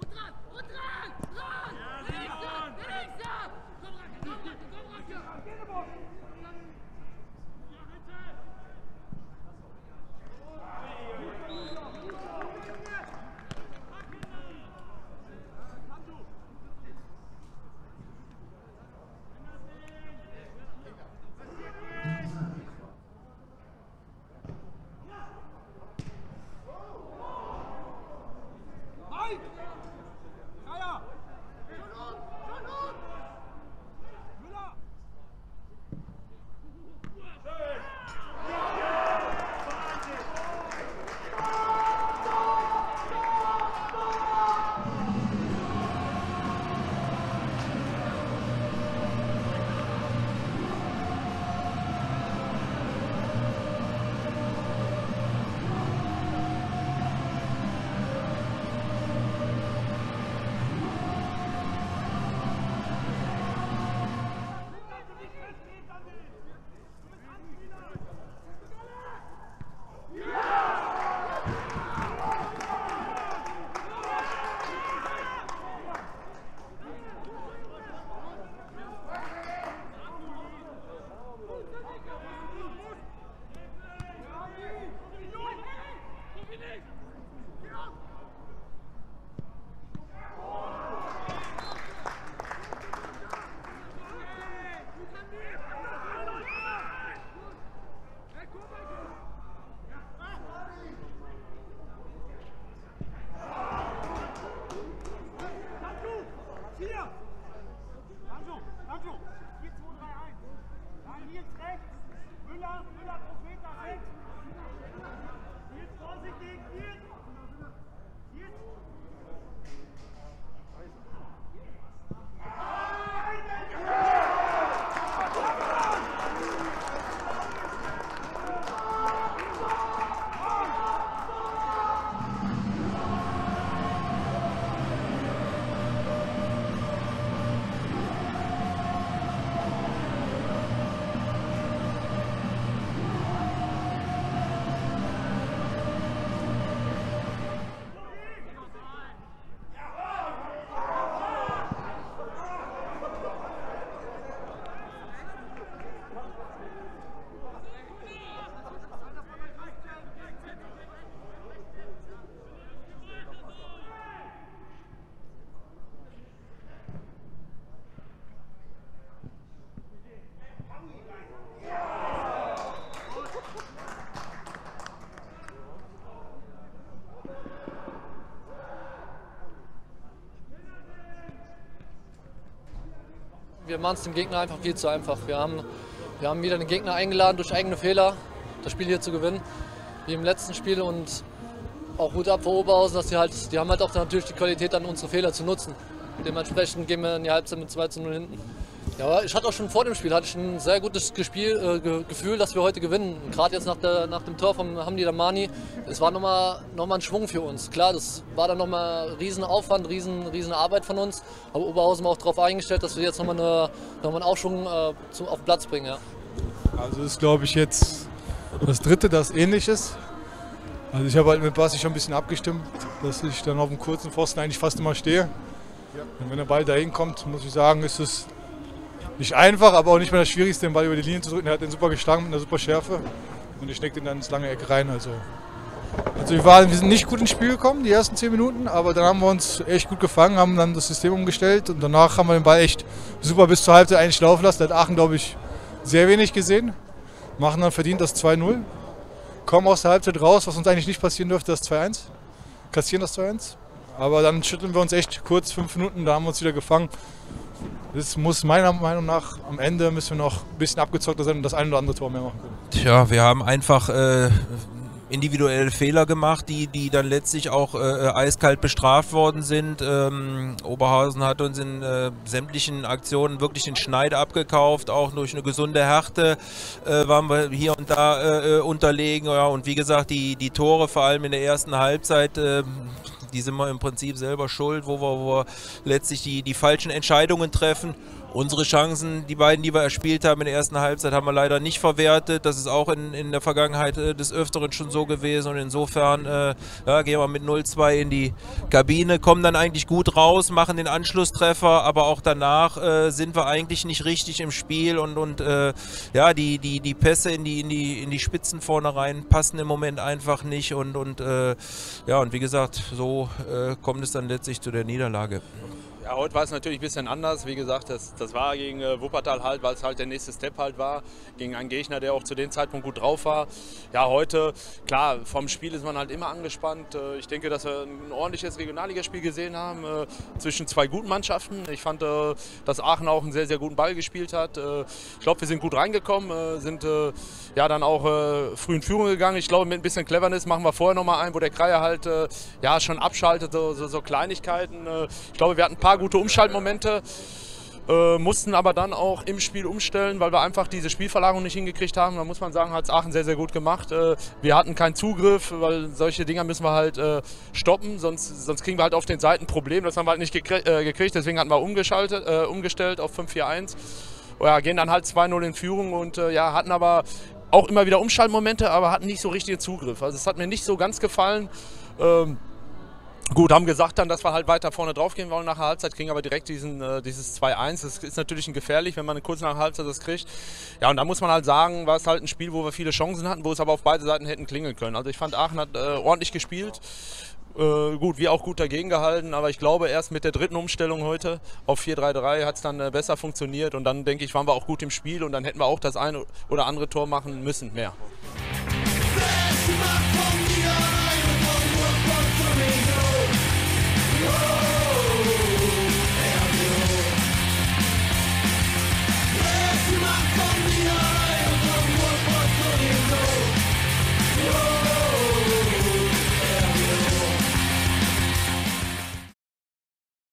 Wir machen es dem Gegner einfach viel zu einfach. Wir haben wieder den Gegner eingeladen, durch eigene Fehler das Spiel hier zu gewinnen, wie im letzten Spiel. Und auch Hut ab vor Oberhausen, dass die haben halt auch natürlich die Qualität, dann unsere Fehler zu nutzen. Dementsprechend gehen wir in die Halbzeit mit 2:0 hinten. Ja, aber ich hatte auch schon vor dem Spiel ein sehr gutes Gefühl, dass wir heute gewinnen. Gerade jetzt nach dem Tor von Hamdi Damani, es war nochmal ein Schwung für uns. Klar, das war dann nochmal Riesenaufwand, riesen Arbeit von uns. Aber Oberhausen war auch darauf eingestellt, dass wir jetzt nochmal einen Aufschwung auf den Platz bringen. Ja. Also das ist, glaube ich, jetzt das dritte, das ähnlich ist. Also ich habe halt mit Basti schon ein bisschen abgestimmt, dass ich dann auf dem kurzen Pfosten eigentlich fast immer stehe. Und wenn der Ball dahin kommt, muss ich sagen, ist es nicht einfach, aber auch nicht mehr das Schwierigste, den Ball über die Linie zu drücken. Er hat den super geschlagen mit einer super Schärfe und ich stecke den dann ins lange Eck rein. Also wir sind nicht gut ins Spiel gekommen, die ersten 10 Minuten, aber dann haben wir uns echt gut gefangen, haben dann das System umgestellt und danach haben wir den Ball echt super bis zur Halbzeit eigentlich laufen lassen. Da hat Aachen, glaube ich, sehr wenig gesehen, machen dann verdient das 2:0, kommen aus der Halbzeit raus, was uns eigentlich nicht passieren dürfte, das 2:1, kassieren das 2:1. Aber dann schütteln wir uns echt kurz, 5 Minuten, da haben wir uns wieder gefangen. Das muss meiner Meinung nach, am Ende müssen wir noch ein bisschen abgezockter sein und das ein oder andere Tor mehr machen können. Tja, wir haben einfach individuelle Fehler gemacht, die dann letztlich auch eiskalt bestraft worden sind. Oberhausen hat uns in sämtlichen Aktionen wirklich den Schneid abgekauft, auch durch eine gesunde Härte waren wir hier und da unterlegen. Ja, und wie gesagt, die Tore, vor allem in der ersten Halbzeit, die sind wir im Prinzip selber schuld, wo wir letztlich die falschen Entscheidungen treffen. Unsere Chancen, die beiden, die wir erspielt haben in der ersten Halbzeit, haben wir leider nicht verwertet. Das ist auch in der Vergangenheit des Öfteren schon so gewesen. Und insofern ja, gehen wir mit 0-2 in die Kabine, kommen dann eigentlich gut raus, machen den Anschlusstreffer, aber auch danach sind wir eigentlich nicht richtig im Spiel und ja, die Pässe in die Spitzen vorne rein passen im Moment einfach nicht. Ja, und wie gesagt, so kommt es dann letztlich zu der Niederlage. Ja, heute war es natürlich ein bisschen anders. Wie gesagt, das war gegen Wuppertal halt, weil es halt der nächste Step halt war. Gegen einen Gegner, der auch zu dem Zeitpunkt gut drauf war. Ja, heute, klar, vom Spiel ist man halt immer angespannt. Ich denke, dass wir ein ordentliches Regionalligaspiel gesehen haben zwischen zwei guten Mannschaften. Ich fand, dass Aachen auch einen sehr, sehr guten Ball gespielt hat. Ich glaube, wir sind gut reingekommen, sind ja dann auch früh in Führung gegangen. Ich glaube, mit ein bisschen Cleverness machen wir vorher nochmal ein, wo der Kreier halt ja, schon abschaltet, so Kleinigkeiten. Ich glaube, wir hatten ein paar gute Umschaltmomente, mussten aber dann auch im Spiel umstellen, weil wir einfach diese Spielverlagerung nicht hingekriegt haben. Da muss man sagen, hat es Aachen sehr, sehr gut gemacht. Wir hatten keinen Zugriff, weil solche Dinger müssen wir halt stoppen, sonst kriegen wir halt auf den Seiten ein Problem. Das haben wir halt nicht gekriegt, deswegen hatten wir umgestellt auf 5-4-1. Ja, gehen dann halt 2-0 in Führung und ja, hatten aber auch immer wieder Umschaltmomente, aber hatten nicht so richtigen Zugriff. Also es hat mir nicht so ganz gefallen. Gut, haben gesagt dann, dass wir halt weiter vorne drauf gehen wollen nach der Halbzeit, kriegen aber direkt dieses 2-1. Das ist natürlich gefährlich, wenn man kurz nach der Halbzeit das kriegt. Ja, und da muss man halt sagen, war es halt ein Spiel, wo wir viele Chancen hatten, wo es aber auf beide Seiten hätten klingeln können. Also ich fand, Aachen hat ordentlich gespielt. Gut, wir auch gut dagegen gehalten, aber ich glaube, erst mit der dritten Umstellung heute auf 4-3-3 hat es dann besser funktioniert und dann, denke ich, waren wir auch gut im Spiel und dann hätten wir auch das eine oder andere Tor machen müssen, mehr.